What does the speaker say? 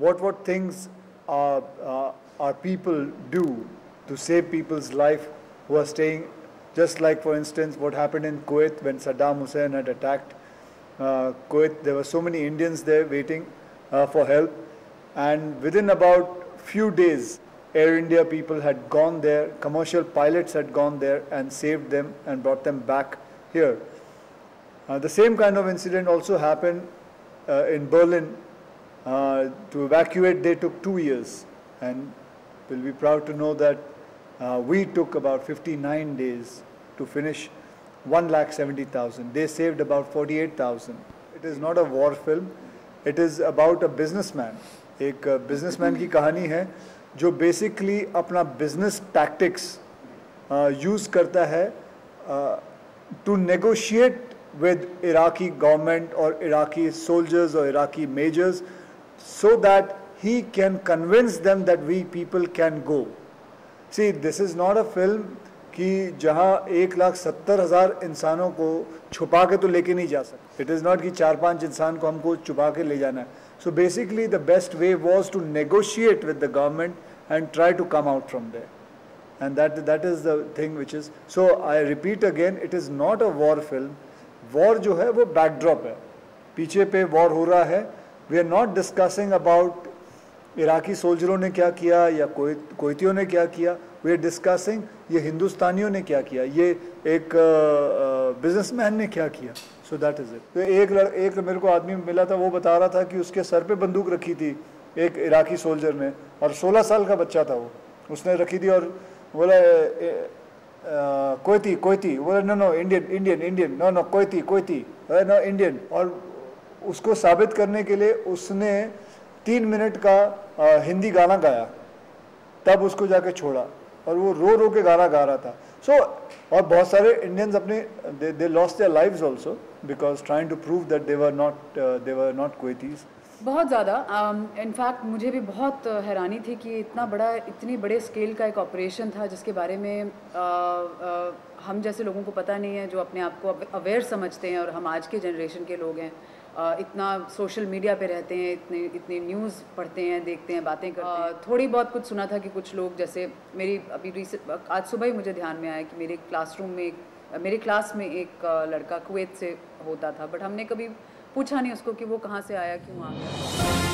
what things our people do to save people's life who are staying, just like for instance what happened in Kuwait when Saddam Hussein had attacked Kuwait. There were so many Indians there waiting for help, and within about few days Air India people had gone there, commercial pilots had gone there and saved them and brought them back here. The same kind of incident also happened in Berlin. To evacuate they took 2 years, and we'll be proud to know that we took about 59 days to finish 1,70,000. They saved about 48,000. It is not a war film. It is about a businessman. एक businessman की कहानी है जो basically अपना business tactics use करता है to negotiate with Iraqi government or Iraqi soldiers or Iraqi majors so that he can convince them that we people can go. See, this is not a film कि जहाँ 1,70,000 इंसानों को छुपा के तो लेके नहीं जा सकते. It is not कि 4-5 इंसान को हमको छुपा के ले जाना है. So basically the best way was to negotiate with the government and try to come out from there. And that is the thing which is. So I repeat again, it is not a war film. War जो है वो backdrop है. पीछे पे war हो रहा है. We are not discussing about Iraqi सोल्जरों ने क्या किया या कोयतियों ने क्या किया. We are discussing ये हिंदुस्तानियों ने क्या किया, ये एक बिजनेसमैन ने क्या किया. So that is it. तो एक मेरे को आदमी मिला था, वो बता रहा था कि उसके सर पे बंदूक रखी थी एक इराकी सोल्जर ने, और 16 साल का बच्चा था वो, उसने रखी थी और बोला कोयती, बोला no Indian, no Kuwaiti no Indian. और उसको साबित करने के लिए उसने 3 मिनट का हिंदी गाना गाया, तब उसको जाके छोड़ा, और वो रो के गाना गा रहा था. सो और बहुत सारे इंडियंस अपने they lost their lives also because trying to prove that they were not Kuwaitis. बहुत ज़्यादा. इनफैक्ट मुझे भी बहुत हैरानी थी कि इतनी बड़े स्केल का एक ऑपरेशन था जिसके बारे में हम जैसे लोगों को पता नहीं है, जो अपने आप को अवेयर समझते हैं, और हम आज के जनरेशन के लोग हैं, इतना सोशल मीडिया पे रहते हैं, इतनी न्यूज़ पढ़ते हैं, देखते हैं, बातें करते हैं. थोड़ी बहुत कुछ सुना था कि कुछ लोग, जैसे मेरी आज सुबह ही मुझे ध्यान में आया कि मेरे क्लास में एक लड़का कुवैत से होता था, बट हमने कभी पूछा नहीं उसको कि वो कहाँ से आया, क्यों आ गया.